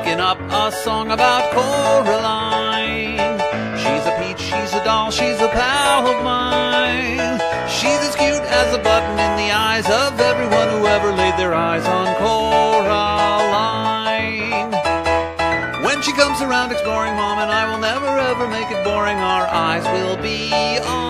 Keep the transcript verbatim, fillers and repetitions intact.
making up a song about Coraline. She's a peach, she's a doll, she's a pal of mine. She's as cute as a button in the eyes of everyone who ever laid their eyes on Coraline. When she comes around exploring, Mom and I will never ever make it boring. Our eyes will be on